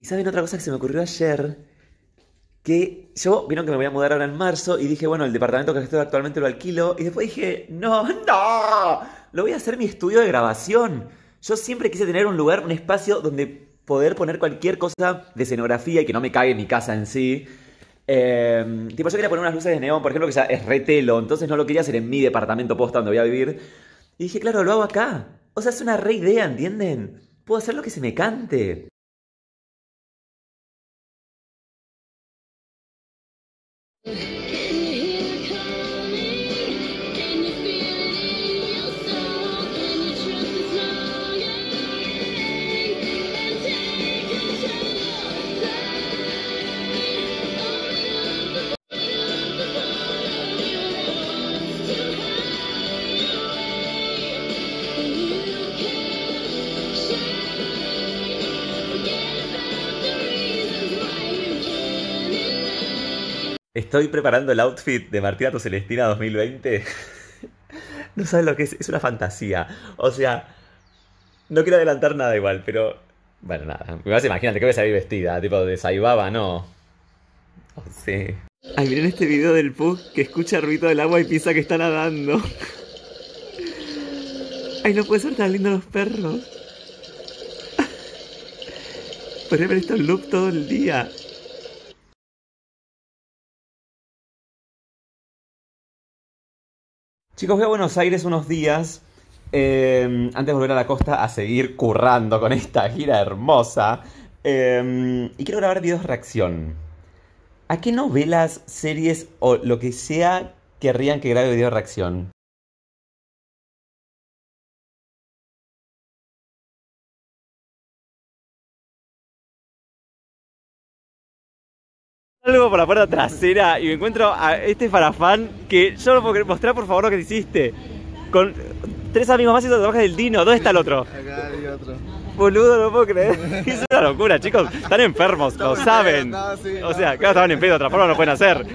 Y saben otra cosa que se me ocurrió ayer, que yo, vieron que me voy a mudar ahora en marzo y dije, bueno, el departamento que estoy actualmente lo alquilo y después dije, no, no, lo voy a hacer mi estudio de grabación. Yo siempre quise tener un lugar, un espacio donde poder poner cualquier cosa de escenografía y que no me cague mi casa en sí. Tipo, yo quería poner unas luces de neón, por ejemplo, que ya es retelo, entonces no lo quería hacer en mi departamento posta donde voy a vivir. Y dije, claro, lo hago acá. O sea, es una re idea, ¿entienden? Puedo hacer lo que se me cante. Estoy preparando el outfit de Martina Tu Celestina 2020. No sabes lo que es una fantasía. O sea, no quiero adelantar nada igual, pero... Bueno, nada. Imagínate que voy a salir vestida, tipo de Saibaba, no. Oh, sí. Ay, miren este video del Pug que escucha el ruido del agua y piensa que está nadando. Ay, no puede ser tan lindo los perros. Podría ver esto en loop todo el día. Chicos, voy a Buenos Aires unos días. Antes de volver a la costa a seguir currando con esta gira hermosa. Y quiero grabar videos reacción. ¿A qué novelas, series o lo que sea querrían que grabe video reacción? Salgo por la puerta trasera y me encuentro a este farafán que yo no puedo mostrar por favor lo que te hiciste. Con tres amigos más y trabajas del Dino. ¿Dónde está el otro? Acá hay otro. Boludo, no puedo creer. Es una locura, chicos. Están enfermos, lo saben. No, sí, O sea, claro, estaban en pedo, de otra forma no lo pueden hacer.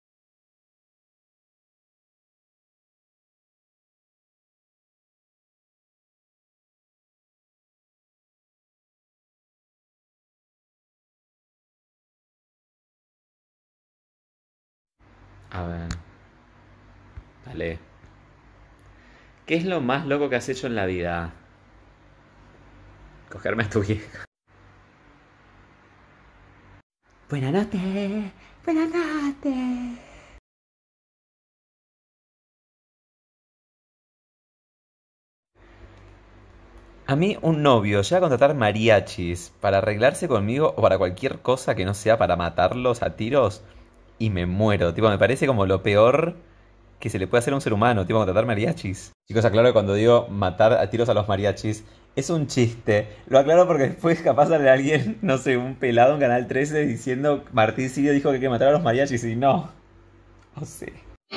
A ver. Dale. ¿Qué es lo más loco que has hecho en la vida? Cogerme a tu vieja. Buenas noches. Buenas noches. A mí un novio llega a contratar mariachis para arreglarse conmigo o para cualquier cosa que no sea para matarlos a tiros y me muero. Tipo, me parece como lo peor que se le puede hacer a un ser humano, tipo contratar mariachis. Chicos, aclaro que cuando digo matar a tiros a los mariachis es un chiste. Lo aclaro porque después capaz sale alguien, no sé, un pelado en Canal 13 diciendo Martín Sirio dijo que hay que matar a los mariachis y no. O sea.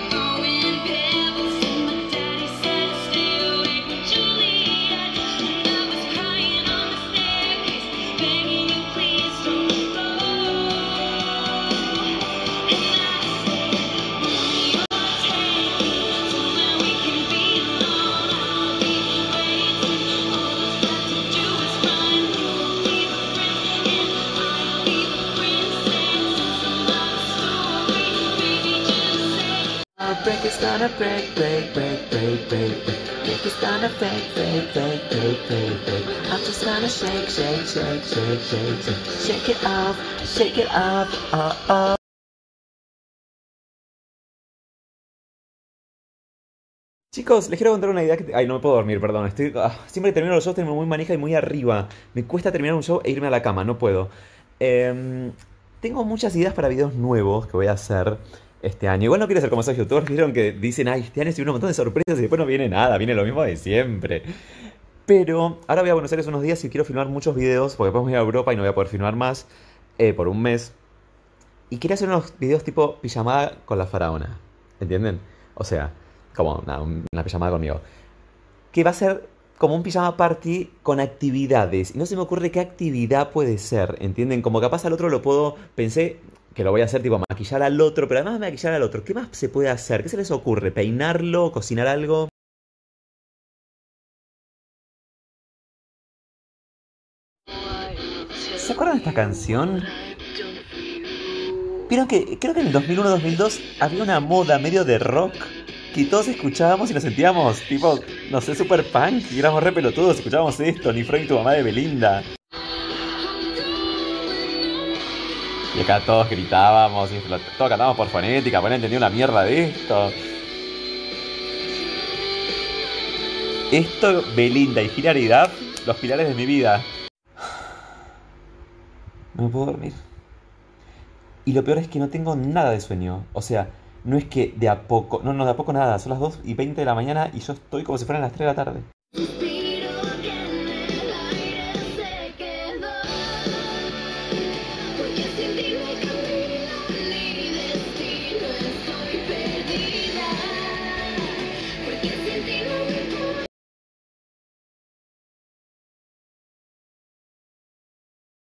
Break is gonna break, break, break, break, break, break. Break is gonna break, break, break, break, break, break. I'm just gonna shake, shake, shake, shake, shake, shake. Shake it off, shake it off, oh, oh. Chicos, les quiero contar una idea que... Ay, no me puedo dormir, perdón. Siempre que termino los shows tengo muy manija y muy arriba. Me cuesta terminar un show e irme a la cama, no puedo. Tengo muchas ideas para videos nuevos que voy a hacer este año. Igual no quiero ser como esos youtubers que vieron que dicen, ay, este año se viene un montón de sorpresas y después no viene nada, viene lo mismo de siempre. Pero ahora voy a Buenos Aires unos días y quiero filmar muchos videos, porque después me voy a Europa y no voy a poder filmar más por un mes. Y quería hacer unos videos tipo pijamada con la faraona. ¿Entienden? O sea, como una pijamada conmigo. Que va a ser como un pijama party con actividades. Y no se me ocurre qué actividad puede ser. ¿Entienden? Como capaz al otro lo puedo... Pensé que lo voy a hacer tipo maquillar al otro, pero además de maquillar al otro, ¿qué más se puede hacer? ¿Qué se les ocurre? ¿Peinarlo? ¿Cocinar algo? ¿Se acuerdan de esta canción? Vieron que creo que en el 2001-2002 había una moda medio de rock que todos escuchábamos y nos sentíamos tipo, no sé, super punk y éramos re pelotudos, escuchábamos esto, ni Freud y tu mamá de Belinda. Y acá todos gritábamos, y todos cantábamos por fonética, pues no entendía una mierda de esto. Esto, Belinda y Hilaridad, los pilares de mi vida. No puedo dormir. Y lo peor es que no tengo nada de sueño. O sea, no es que de a poco. No, no, de a poco nada. Son las 2:20 de la mañana y yo estoy como si fueran las 3 de la tarde.